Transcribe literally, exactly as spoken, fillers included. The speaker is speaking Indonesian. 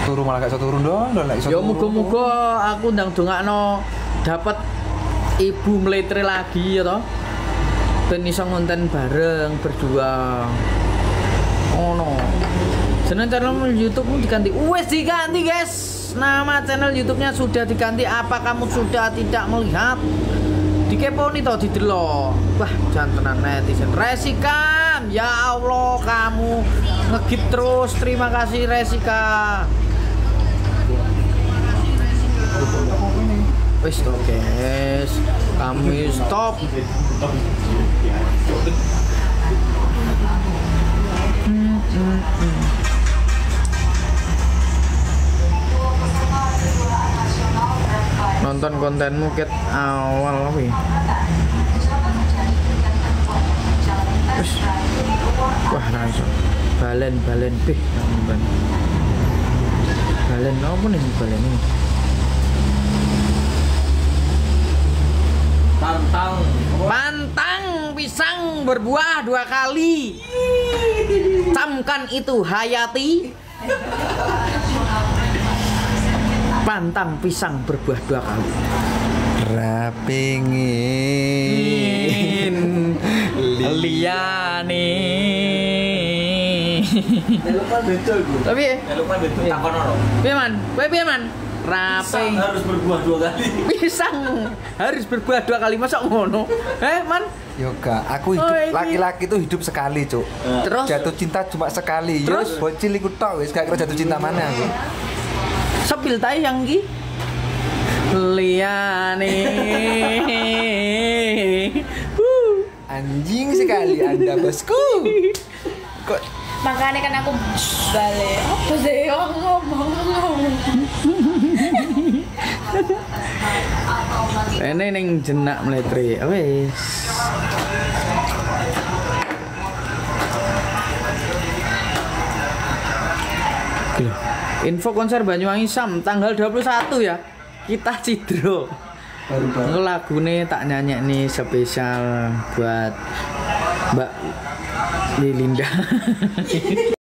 turu malah gak iso turu ndon, lek iso. Ya muga-muga aku ndang dongakno dapat ibu meletre lagi ya toh. Ben iso ngonten bareng berdua. Ono. Jeneng channel YouTube-mu diganti. Wes diganti, guys. Nama channel YouTube-nya sudah diganti. Apa kamu sudah tidak melihat? Dikeponi toh didelok. Wah, jantenan netizen. Resikam, ya Allah kamu ngegit terus. Terima kasih Resika. Wes stop, guys. Kamu stop. Hmm, hmm, hmm. Nonton kontenmu ket awal apa ya? Terus, wah langsung balen balen beh nonton. Balen apa nih balen ini? Pantang. Pantang pisang berbuah dua kali. Camkan itu Hayati. Pantang pisang berbuah dua kali. Rapingin Liane. Lupa betul gue. Tapi ya, Lupa betul takon ora. piye man? Kowe piye man? Raping Harus berbuah dua kali. pisang harus berbuah dua kali, masa ngono? Eh man? Yoga, aku hidup Oh, ini. laki-laki itu hidup sekali, Cuk. Terus Jatuh cinta cuma sekali. Terus? Terus bocil iku tok wis gak kira jatuh cinta mana aku. sepil tae yang ki Liane. Uh. Anjing sekali Anda, bosku. Kok Makanya kan aku balik. Apa sih yang ngomong? Ini neng jenak meletre, wes. Gila. Info konser Banyuwangi Sam tanggal dua puluh satu ya. Kita Cidro. baru-baru Lagune tak nyanyi nih spesial buat Mbak Lilinda.